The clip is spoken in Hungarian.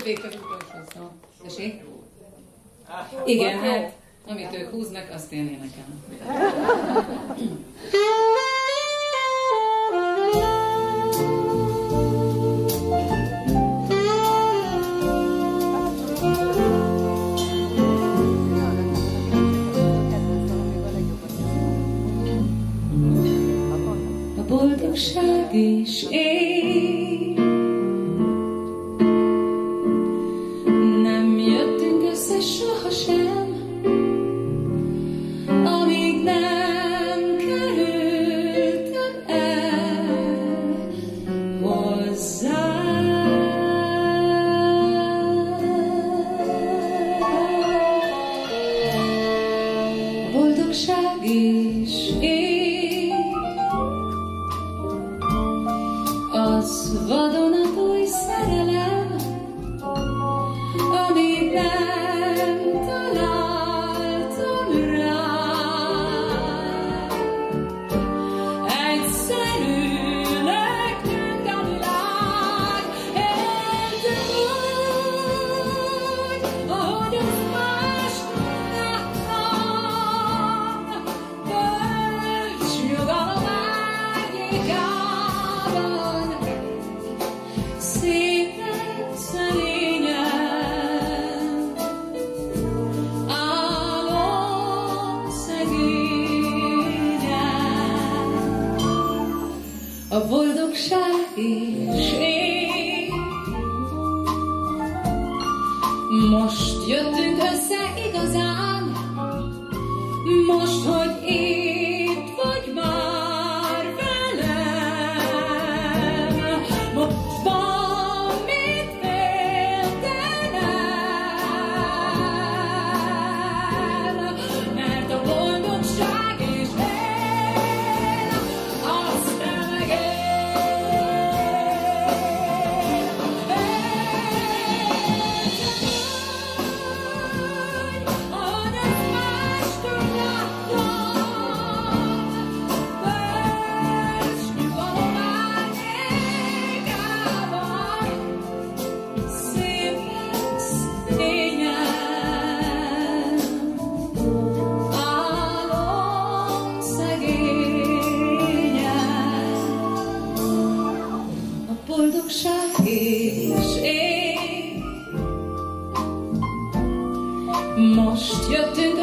még csak utolsó szó. Tessék? Igen, hát amit ők húznak, azt én énekelem. A boldogság is én. Nem jöttünk össze sohasem, amíg nem kerültem el hozzá. A boldogság is én. Az vadonatúj szerelem, amíg nem találtam rá. Egyszerűnek tűnt a világ, éltünk úgy, ahogy azt mástól láttam. Bölcs nyugalom árnyékában, szépen szerényen állom szegényen. A boldogság is én. Most jöttünk össze igazán, most, hogy itt vagy már velem. Most van mit féltenem, mert a boldogság is él, azt te meg él. Ahogy ezt mástól láttam, bölcs nyugalom árnyékában, szépen szerényen állom szegényen. A boldogság és én. Most jöttünk